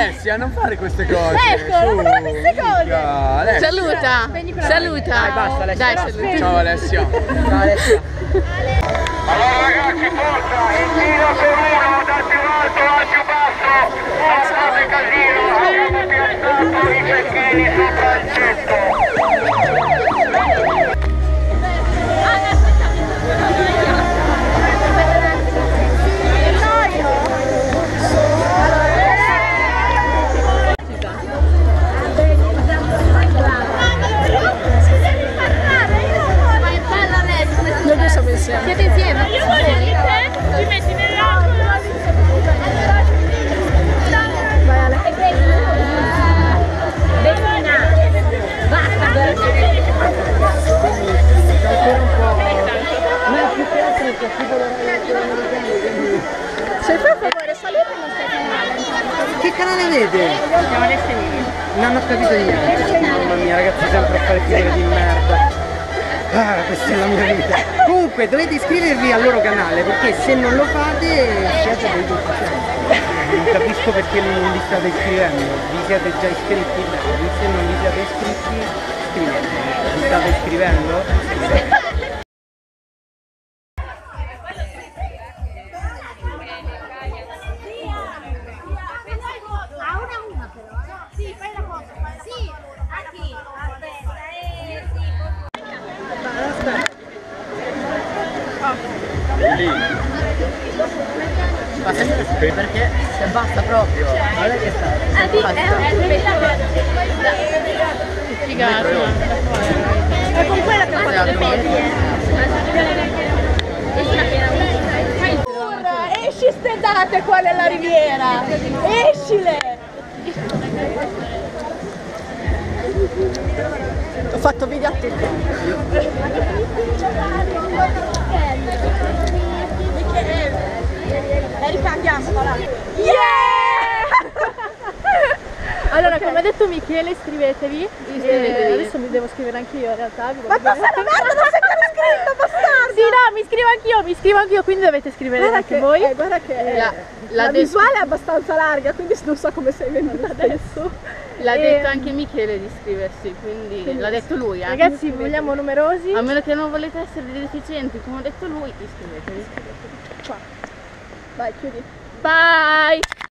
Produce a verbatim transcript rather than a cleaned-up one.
Alessia, non fare queste cose. Ecco, non fare queste cose. Alessia. Saluta, saluta. Dai, basta Alessia. Dai, saluta. Ciao Alessia. Ciao Alessia. Allora ragazzi, forza, in fila per uno, dal più alto al più basso, non fate casino, abbiamo piazzato i cecchini sopra il tetto. Siete insieme? Io voglio di te, ti metti nell'angolo. Vai Ale. Bettina, basta. Se fai un favore, saluta il nostro canale. Che canale avete? Siamo adesso lì. Non ho capito niente. Mamma mia ragazzi, sempre a fare figure di merda. Ah, questa è la mia vita. Comunque dovete iscrivervi al loro canale perché se non lo fate siete dei deficienti. Non capisco perché non vi state iscrivendo. Vi siete già iscritti? Beh, se non vi siete iscritti, iscrivetevi. Vi state iscrivendo? Iscrivetevi. Lì. Ma sempre perché se basta proprio, guarda che sta. Ah, sì, è un bella Figata. è con quella che ho fatto le medie. Esci ste date qua nella riviera! Escile! Ho fatto video a tutti. E ricambiamo, voilà. Allora, come ha detto Michele, iscrivetevi. Iscrivetevi. E adesso mi devo scrivere anch'io in realtà. vi Ma devo tu sei una merda, non sei ancora iscritto, bastardo! Sì, no, mi iscrivo anch'io, mi iscrivo anch'io, quindi dovete iscrivervi Guarda anche che, voi. eh, guarda che La- la, la des- visuale è abbastanza larga, quindi non so come sei venuta adesso. L'ha E- detto anche Michele di iscriversi, quindi, Quindi- l'ha detto lui. eh. Ragazzi, vogliamo numerosi. A meno che non volete essere dei deficienti, come ha detto lui, iscrivetevi. Qua. Vai, chiudi. Bye!